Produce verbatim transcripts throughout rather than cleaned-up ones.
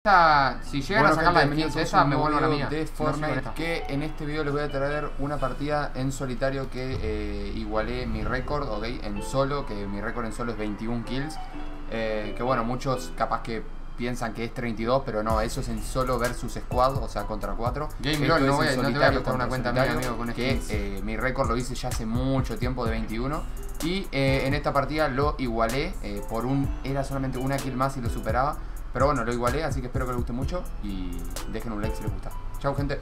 Esta, si llegan Bueno, a sacar la gente, de quince bienvenidos esa, a un me nuevo vuelvo a la video mía. de No sigo en Fortnite, esta. que en este video les voy a traer una partida en solitario que eh, igualé mi récord, ok, en solo, que mi récord en solo es veintiún kills. Eh, que bueno, muchos capaz que piensan que es treinta y dos, pero no, eso es en solo versus squad, o sea, contra cuatro. Game Esto Roll, no, es voy en a, no te voy a solitario prestar una contra cuenta mía, solitario, amigo, con que skins. eh, mi récord lo hice ya hace mucho tiempo de veintiuno. Y eh, en esta partida lo igualé eh, por un... Era solamente una kill más y lo superaba. Pero bueno, lo igualé, así que espero que les guste mucho. Y dejen un like si les gusta. Chau, gente.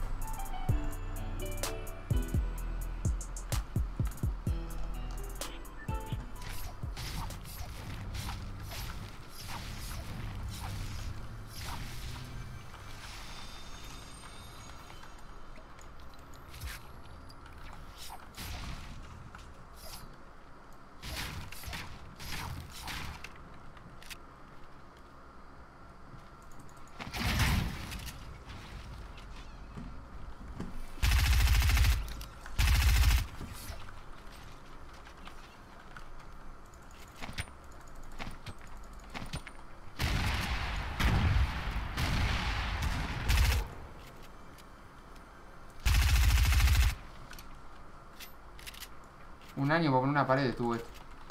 Un año para poner una pared estuvo esto.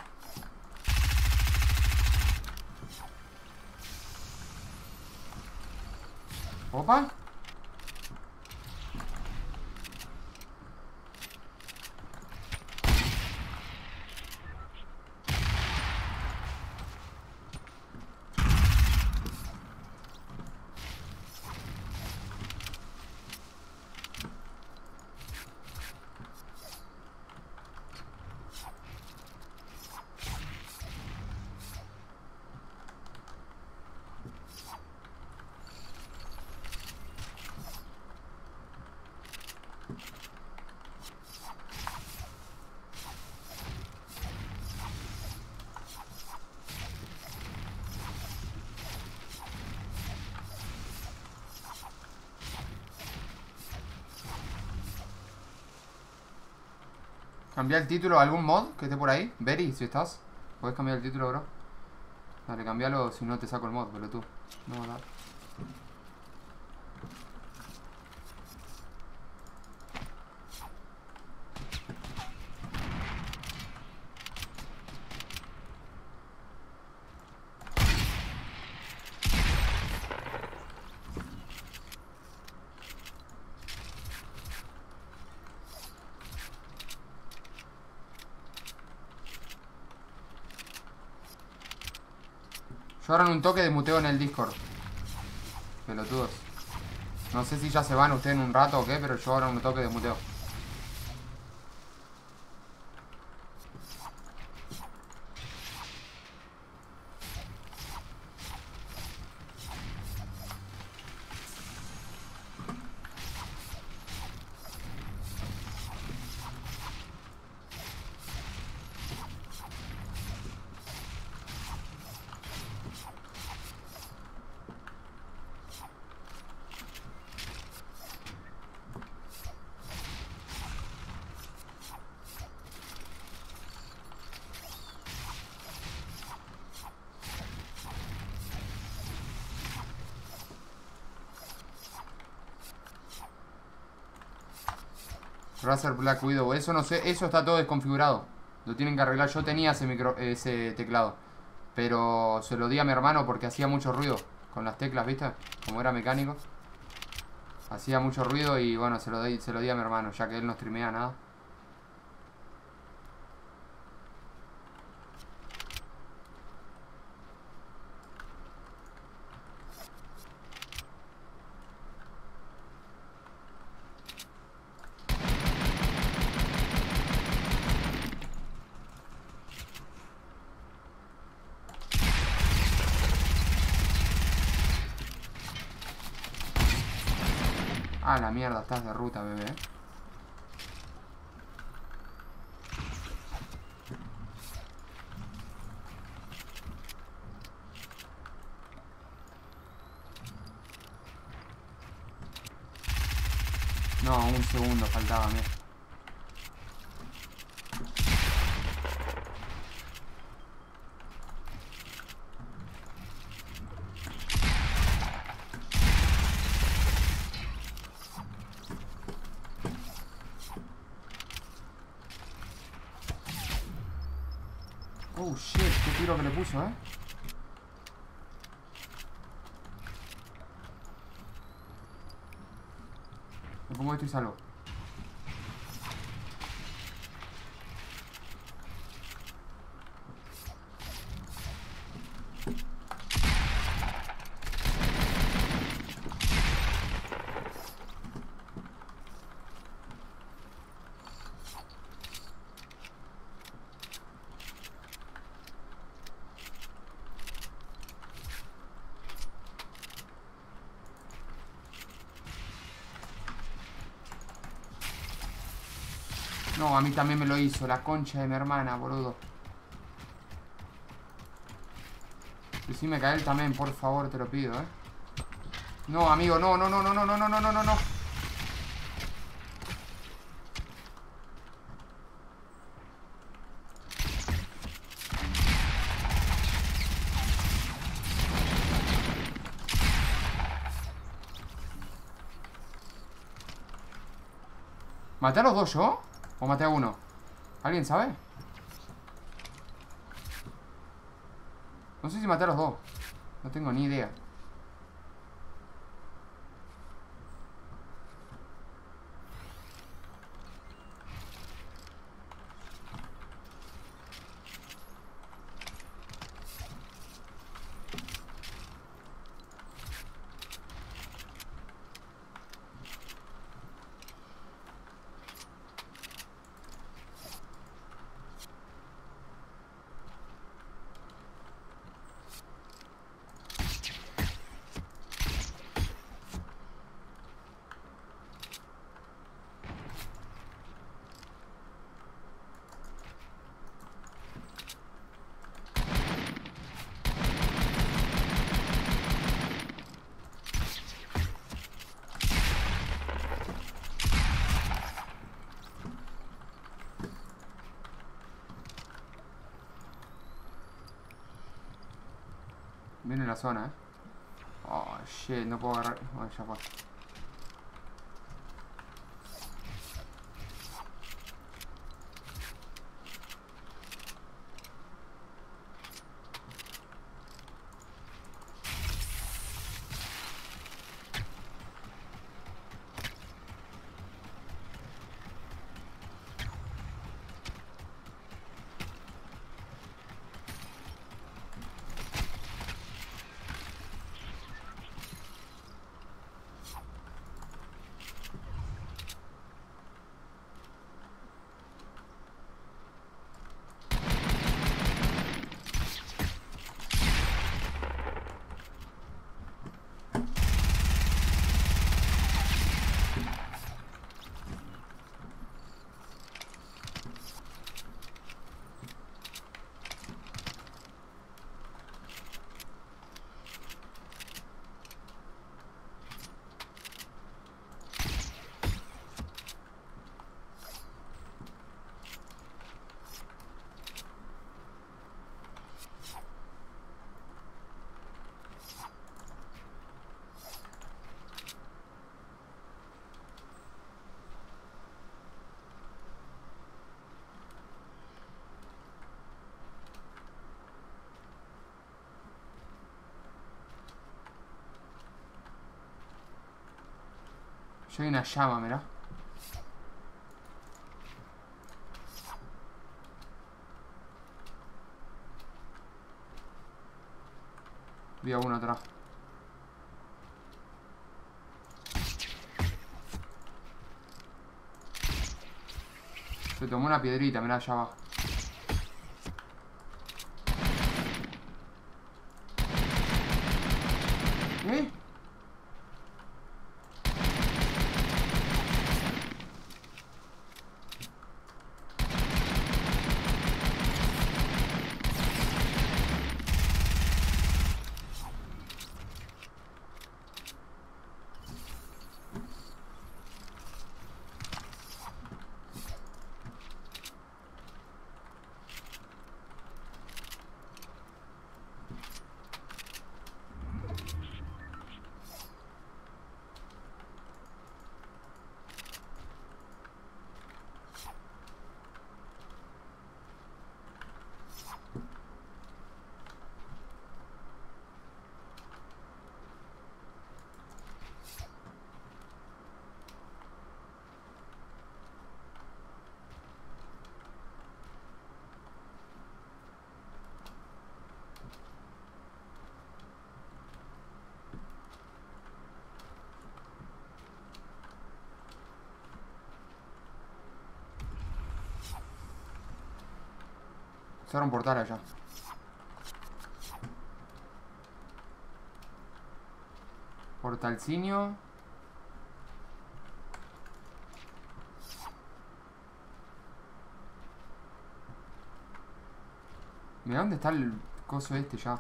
Opa. Cambiar el título a algún mod que esté por ahí. Berry, si estás, puedes cambiar el título, bro. Dale, cambialo, si no te saco el mod, pero tú. No, dale. Yo ahora en un toque de muteo en el Discord. Pelotudos. No sé si ya se van ustedes en un rato o qué, pero yo ahora en un toque de muteo. Razer Black Widow, eso no sé, eso está todo desconfigurado. Lo tienen que arreglar. Yo tenía ese micro, ese teclado, pero se lo di a mi hermano porque hacía mucho ruido con las teclas, ¿viste? Como era mecánico. Hacía mucho ruido y bueno, se lo di, se lo di a mi hermano, ya que él no streamea nada. Ah, la mierda, estás de ruta, bebé. No, un segundo faltaba, mira. Oh shit, qué tiro que le puso, eh. Me pongo esto y salgo. No, a mí también me lo hizo, la concha de mi hermana, boludo. Decime que a él también, por favor, te lo pido, eh. No, amigo, no, no, no, no, no, no, no, no, no, no. ¿Maté a los dos yo? ¿O maté a uno? ¿Alguien sabe? No sé si maté a los dos. No tengo ni idea. Viene en la zona, eh. Oh, shit, no puedo agarrar. Oh, ya fue. Yo hay una llama, mirá. Vi a uno atrás. Se tomó una piedrita, mirá allá abajo. ¿Eh? Cerra un portal allá. Portalcinio. Mira dónde está el coso este ya.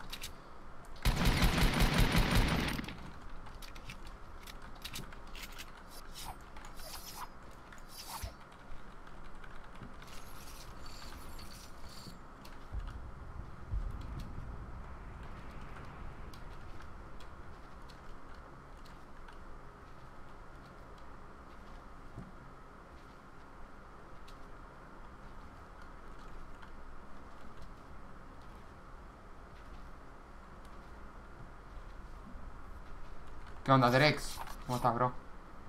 ¿Qué onda, Drex? ¿Cómo estás, bro?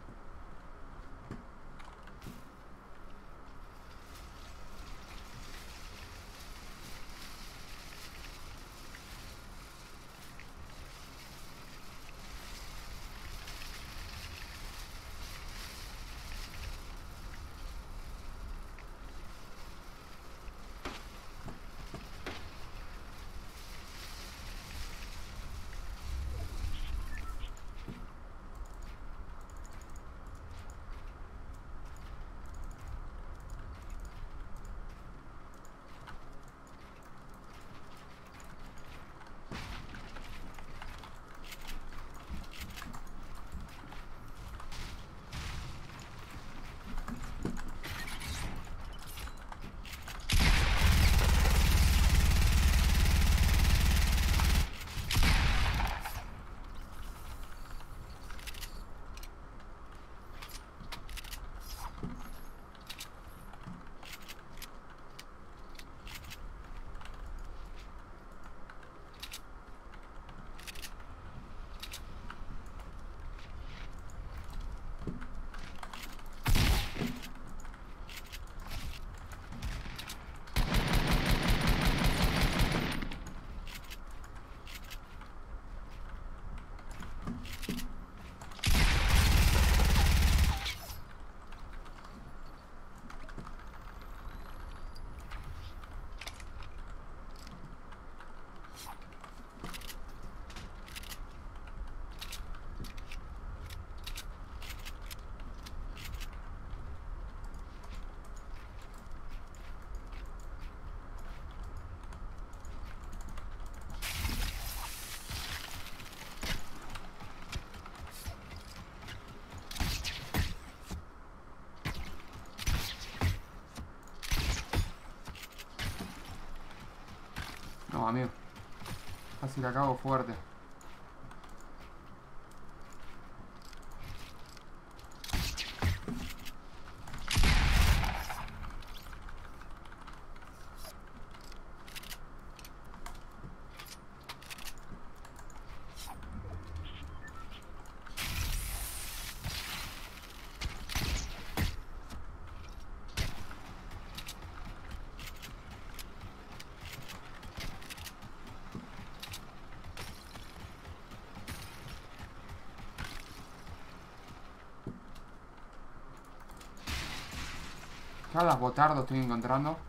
No, amigo. Casi la cago fuerte. Cada botardo estoy encontrando.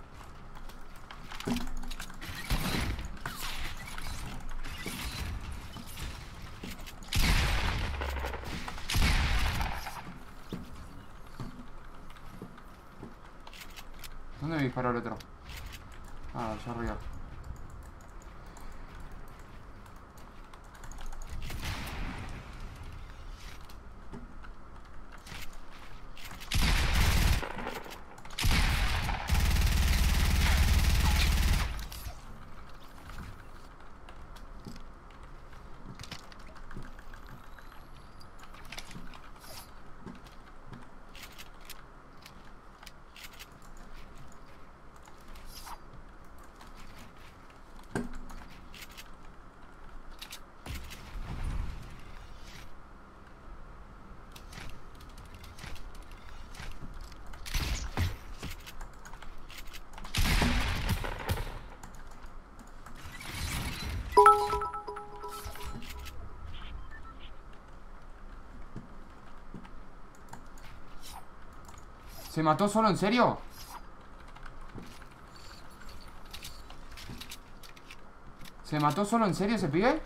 ¿Dónde me disparó el otro? Ah, allá arriba. ¿Se mató solo? ¿En serio? ¿Se mató solo en serio ese pibe?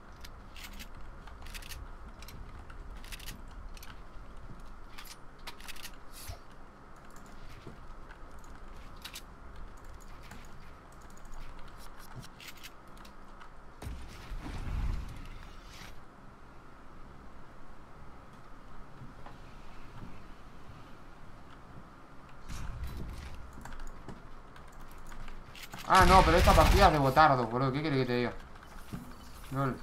Ah, no, pero esta partida es de botardos, boludo. ¿Qué querés que te diga? Lol.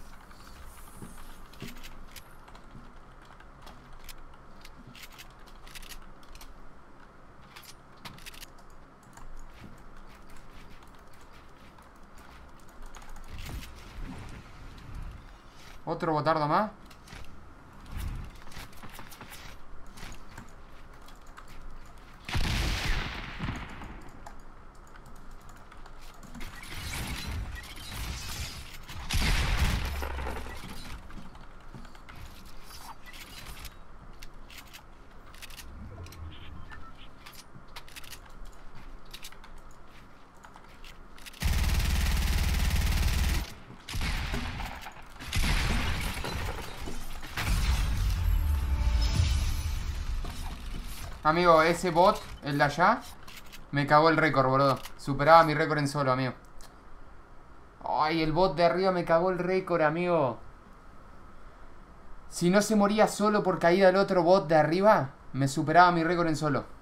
Otro botardo más. Amigo, ese bot, el de allá, me cagó el récord, boludo. Superaba mi récord en solo, amigo. Ay, el bot de arriba me cagó el récord, amigo. Si no se moría solo por caída del otro bot de arriba, me superaba mi récord en solo.